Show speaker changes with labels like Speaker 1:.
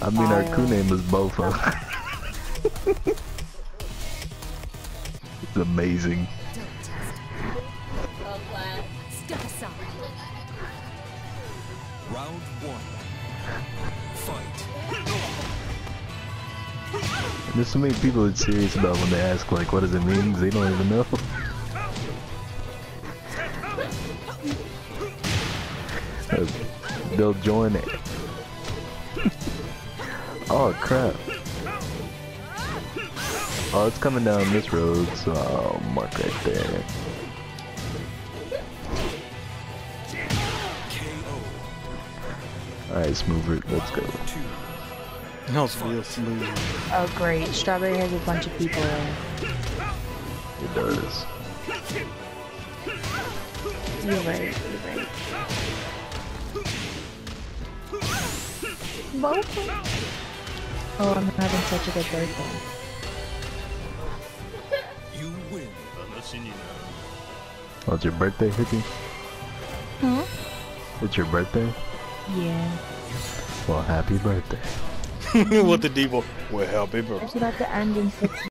Speaker 1: I mean, our crew name is Bofo. It's amazing.
Speaker 2: Round one. Fight.
Speaker 1: There's so many people that's serious about when they ask, like, what does it mean? They don't even know. They'll join it. Oh crap. Oh, it's coming down this road, so I'll mark right there. Alright, Smoover, let's go.
Speaker 3: That was real smooth.
Speaker 4: Oh great, Strawberry has a bunch of people in.
Speaker 1: It does.
Speaker 4: You're right, you're right. Both? Oh, I'm having such a good birthday.
Speaker 2: You win.
Speaker 1: Oh, it's your birthday, Hickey?
Speaker 4: Huh?
Speaker 1: It's your birthday?
Speaker 4: Yeah.
Speaker 1: Well, happy birthday.
Speaker 3: What the Devo? Well, happy birthday.
Speaker 4: It's about to end in 6